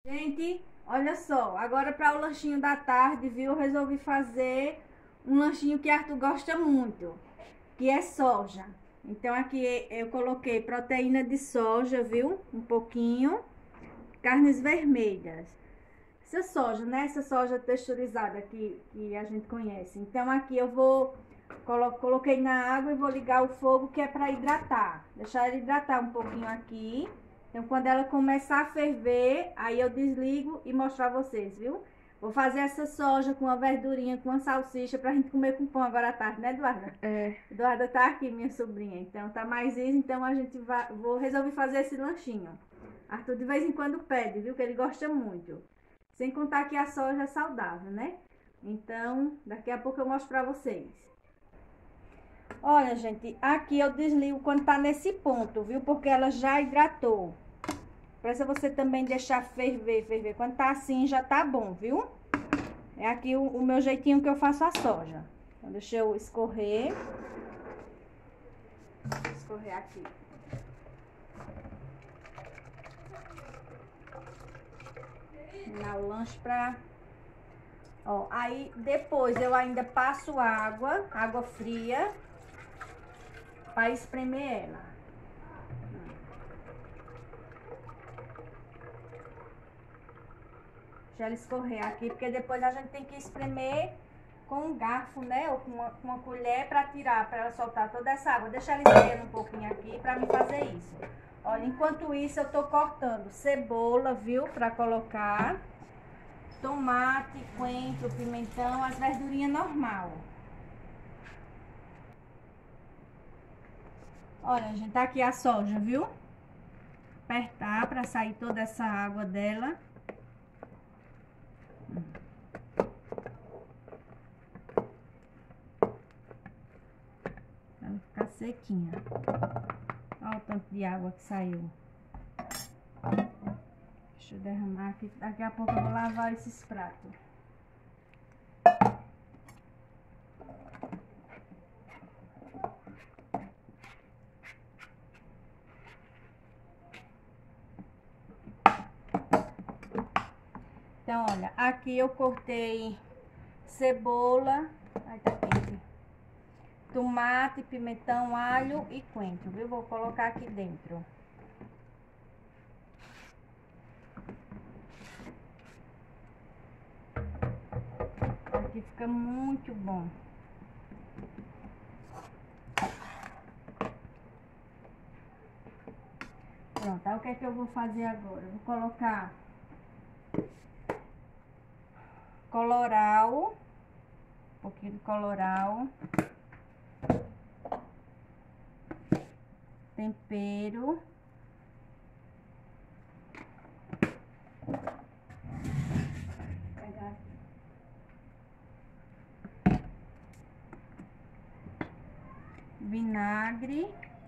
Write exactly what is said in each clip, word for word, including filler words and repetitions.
Gente, olha só, agora para o lanchinho da tarde, viu? Eu resolvi fazer um lanchinho que Arthur gosta muito, que é soja. Então aqui eu coloquei proteína de soja, viu? Um pouquinho, carnes vermelhas. Essa soja, né? Essa soja texturizada que, que a gente conhece. Então aqui eu vou, colo coloquei na água e vou ligar o fogo, que é para hidratar. Deixar ela hidratar um pouquinho aqui. Então quando ela começar a ferver, aí eu desligo e mostro a vocês, viu? Vou fazer essa soja com uma verdurinha, com uma salsicha pra gente comer com pão agora à tarde, né, Eduarda? É. Eduarda tá aqui, minha sobrinha. Então tá mais isso, então a gente vai, vou resolver fazer esse lanchinho. Arthur de vez em quando pede, viu? Que ele gosta muito. Sem contar que a soja é saudável, né? Então, daqui a pouco eu mostro pra vocês. Olha, gente, aqui eu desligo quando tá nesse ponto, viu? Porque ela já hidratou. Precisa você também deixar ferver, ferver. Quando tá assim, já tá bom, viu? É aqui o, o meu jeitinho que eu faço a soja. Então, deixa eu escorrer. Vou escorrer aqui. Terminar o lanche pra... Ó, aí depois eu ainda passo água, água fria, pra espremer ela. Deixa ela escorrer aqui, porque depois a gente tem que espremer com um garfo, né? Ou com uma, com uma colher pra tirar, pra ela soltar toda essa água. Deixa ela esfriando um pouquinho aqui pra mim fazer isso. Olha, enquanto isso eu tô cortando cebola, viu? Pra colocar. Tomate, coentro, pimentão, as verdurinhas normal. Olha, gente, tá aqui a soja, viu? Apertar pra sair toda essa água dela. Pra ela ficar sequinha. Olha o tanto de água que saiu. Deixa eu derramar aqui. Daqui a pouco eu vou lavar esses pratos. Então, olha, aqui eu cortei cebola. Ai, tá quente. Tomate, pimentão, alho e coentro, viu? Vou colocar aqui dentro. Aqui fica muito bom. Pronto, aí o que é que eu vou fazer agora? Eu vou colocar coloral, um pouquinho de coloral, tempero, pegar aqui. Vinagre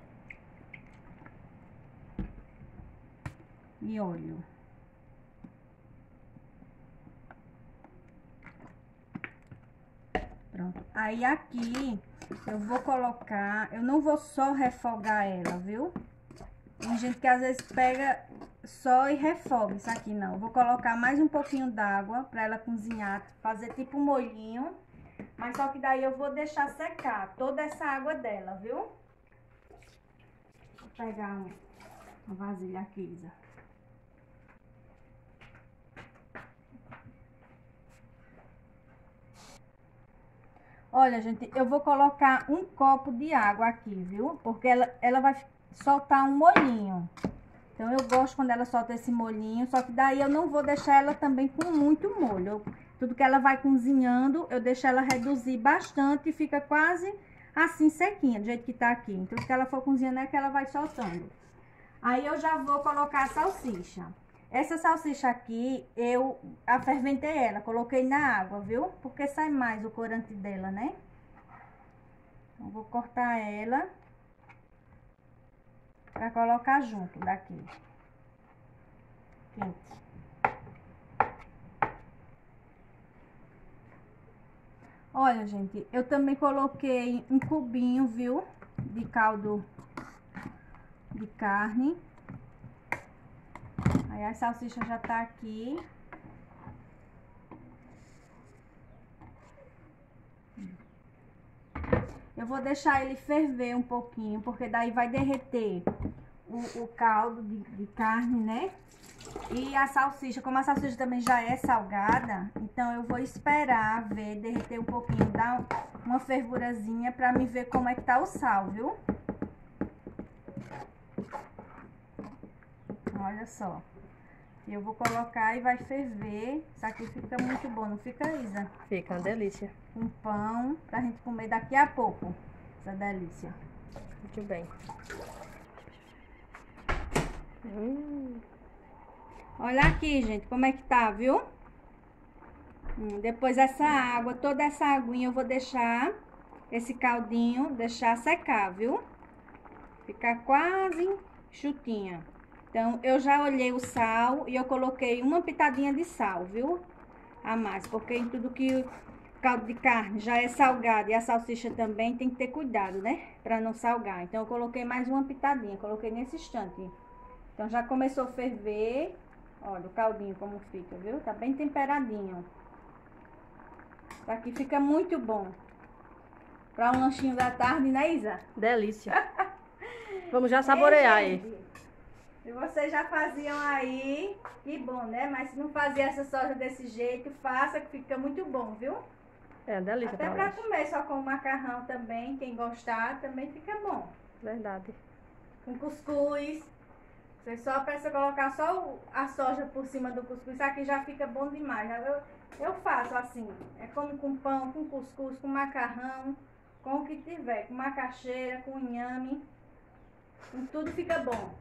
e óleo. Pronto. Aí aqui eu vou colocar, eu não vou só refogar ela, viu? Tem gente que às vezes pega só e refoga isso aqui, não. Eu vou colocar mais um pouquinho d'água pra ela cozinhar, fazer tipo um molhinho. Mas só que daí eu vou deixar secar toda essa água dela, viu? Vou pegar um, uma vasilha aqui, Isa. Olha, gente, eu vou colocar um copo de água aqui, viu? Porque ela, ela vai soltar um molhinho. Então, eu gosto quando ela solta esse molhinho, só que daí eu não vou deixar ela também com muito molho. Eu, tudo que ela vai cozinhando, eu deixo ela reduzir bastante e fica quase assim sequinha, do jeito que tá aqui. Então, o que ela for cozinhando é que ela vai soltando. Aí, eu já vou colocar a salsicha. Essa salsicha aqui, eu aferventei ela, coloquei na água, viu? Porque sai mais o corante dela, né? Então, vou cortar ela pra colocar junto daqui. Quente. Olha, gente, eu também coloquei um cubinho, viu? De caldo de carne. Aí a salsicha já tá aqui. Eu vou deixar ele ferver um pouquinho, porque daí vai derreter o, o caldo de, de carne, né? E a salsicha, como a salsicha também já é salgada, então eu vou esperar ver, derreter um pouquinho, dar uma fervurazinha pra me ver como é que tá o sal, viu? Olha só. Eu vou colocar e vai ferver. Isso aqui fica muito bom, não fica, Isa? Fica uma delícia. Com pão, pra gente comer daqui a pouco. Essa delícia. Muito bem. Hum. Olha aqui, gente, como é que tá, viu? Hum, depois essa água, toda essa aguinha eu vou deixar, esse caldinho, deixar secar, viu? Ficar quase chutinha. Então, eu já olhei o sal e eu coloquei uma pitadinha de sal, viu? A mais, porque em tudo que caldo de carne já é salgado e a salsicha também tem que ter cuidado, né? Pra não salgar. Então, eu coloquei mais uma pitadinha, coloquei nesse instante. Então, já começou a ferver. Olha o caldinho como fica, viu? Tá bem temperadinho. Isso aqui fica muito bom. Pra um lanchinho da tarde, né, Isa? Delícia. Vamos já saborear Ei, aí. gente, se vocês já faziam aí, que bom, né? Mas se não fazia essa soja desse jeito, faça que fica muito bom, viu? É uma delícia. Até pra pra lanche. comer só com macarrão também, quem gostar, também fica bom. Verdade. Com cuscuz. Você só precisa colocar só o- a soja por cima do cuscuz. Isso aqui já fica bom demais. Eu, eu faço assim. É como com pão, com cuscuz, com macarrão, com o que tiver. Com macaxeira, com inhame. Com tudo fica bom.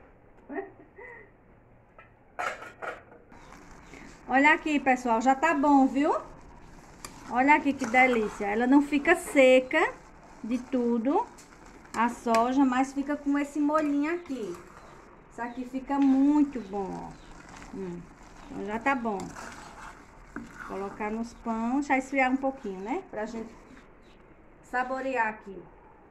Olha aqui, pessoal. Já tá bom, viu? Olha aqui que delícia. Ela não fica seca de tudo, a soja, mas fica com esse molhinho aqui. Isso aqui fica muito bom, ó. Hum, então já tá bom. Colocar nos pães, deixar esfriar um pouquinho, né? Pra gente saborear aqui.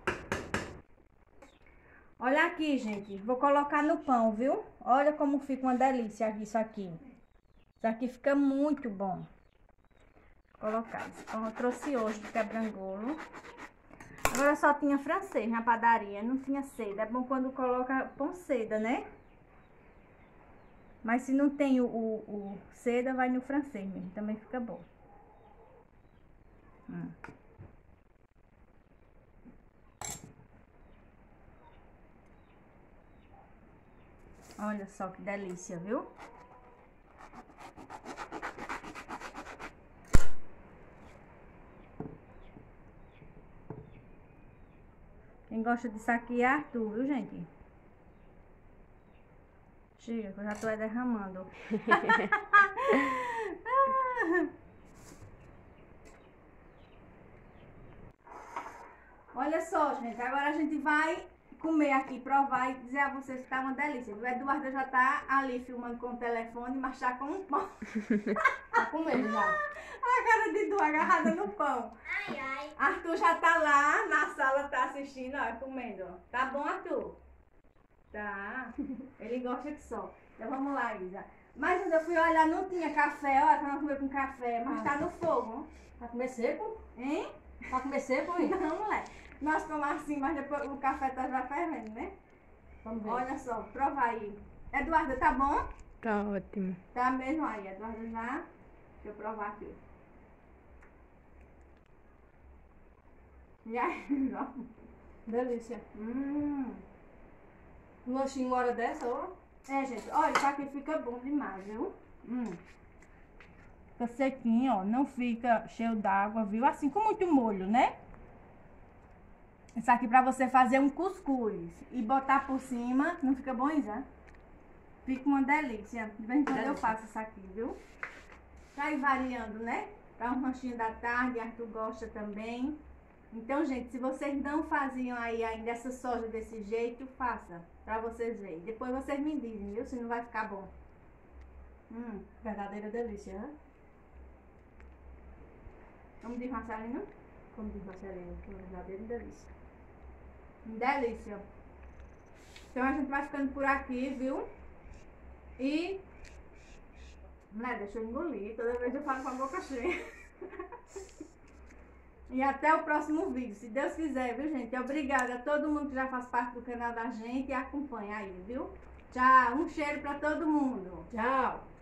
Olha aqui, gente. Vou colocar no pão, viu? Olha como fica uma delícia isso aqui. Isso aqui fica muito bom. Vou colocar esse pão. Eu trouxe hoje do quebra-golo. Agora só tinha francês na padaria, não tinha seda. É bom quando coloca pão seda, né? Mas se não tem o, o, o seda, vai no francês mesmo. Também fica bom. Hum. Olha só que delícia, viu? Quem gosta disso aqui é Arthur, viu, gente? Chega, que eu já tô derramando. Olha só, gente. Agora a gente vai comer aqui, provar e dizer a vocês que tá uma delícia. O Eduardo já tá ali filmando com o telefone, mas tá com um pão. Tá comendo já. A cara de Du agarrada no pão. Ai, ai. Arthur já tá lá na sala, tá assistindo, ó, comendo. Tá bom, Arthur? Tá. Ele gosta que só. Então vamos lá, Isa. Mas quando eu fui olhar, não tinha café, ó, pra não comer com café, mas tá no fogo. Vai comer seco? Hein? Vai comer seco, hein? Não, moleque. Nós comemos assim, mas depois o café tá já fervendo, né? Vamos ver. Olha só, prova aí. Eduardo, tá bom? Tá ótimo. Tá mesmo aí, Eduardo já. Deixa eu provar aqui. E aí, ó. Delícia. Hum. Um lanchinho uma hora dessa, ó. É, gente, olha, isso aqui fica bom demais, viu? Hum. Fica sequinho, ó, não fica cheio d'água, viu? Assim, com muito molho, né? Isso aqui pra você fazer um cuscuz e botar por cima, não fica bom, Isa? Fica uma delícia. De vez em quando eu Delícia. faço isso aqui, viu? Tá aí variando, né? Pra um lanchinho da tarde, Arthur gosta também. Então, gente, se vocês não faziam aí ainda essa soja desse jeito, faça, pra vocês verem. Depois vocês me dizem, viu? Se não vai ficar bom. Hum, Verdadeira delícia, né? vamos de Marcelino? Como diz Marcelinho, que é uma verdadeira delícia. Delícia. Então a gente vai ficando por aqui, viu? E Mulher, deixa eu engolir. Toda vez eu falo com a boca cheia. E até o próximo vídeo, se Deus quiser, viu, gente? Obrigada a todo mundo que já faz parte do canal da gente e acompanha aí, viu? Tchau, um cheiro pra todo mundo. Tchau.